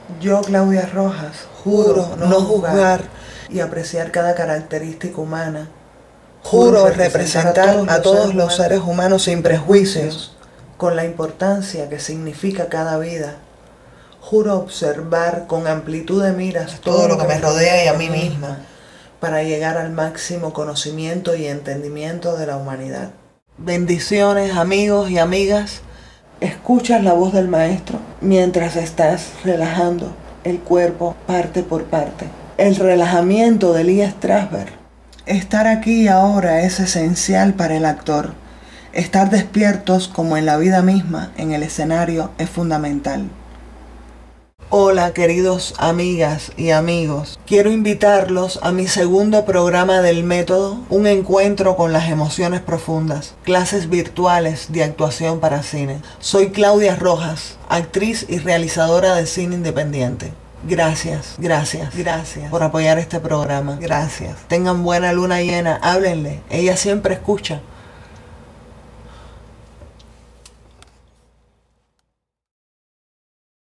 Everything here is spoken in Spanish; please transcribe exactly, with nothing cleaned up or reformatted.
Yo, Claudia Rojas, juro no juzgar y apreciar cada característica humana. Juro representar a todos los seres humanos sin prejuicios, con la importancia que significa cada vida. Juro observar con amplitud de miras todo lo que me rodea y a mí misma, para llegar al máximo conocimiento y entendimiento de la humanidad. Bendiciones, amigos y amigas. Escuchas la voz del maestro mientras estás relajando el cuerpo parte por parte. El relajamiento de Lee Strasberg. Estar aquí y ahora es esencial para el actor. Estar despiertos como en la vida misma, en el escenario, es fundamental. Hola queridos amigas y amigos, quiero invitarlos a mi segundo programa del método, un encuentro con las emociones profundas, clases virtuales de actuación para cine. Soy Claudia Rojas, actriz y realizadora de cine independiente. Gracias, gracias, gracias por apoyar este programa, gracias. Tengan buena luna llena, háblenle, ella siempre escucha.